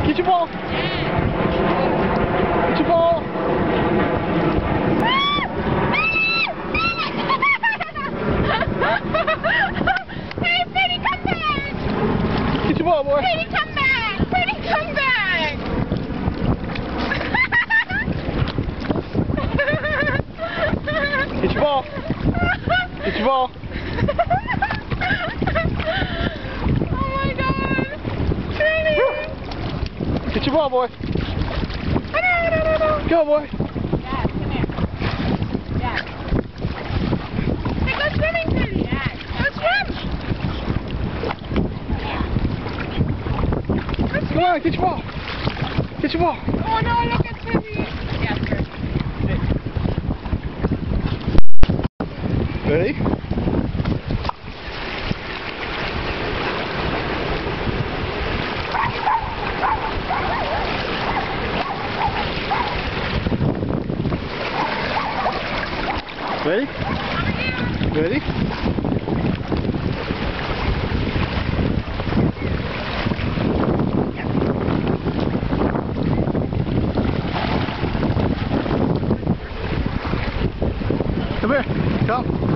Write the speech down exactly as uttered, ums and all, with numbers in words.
Get your ball. Get your ball. Hey, Freddie, come back! Get your ball, boy. Freddie, come back! Freddie, come back! Get your ball. Get your ball. Oh my God! Freddie! Get your ball, boy. Go, boy. Dad, come here. Dad. Hey, go swimming, Freddie. Dad. Go swim. Come on, get your ball. Get your ball. Oh no, look at Freddie. Yeah, sure. Ready? Ready? Ready? Come here. Come.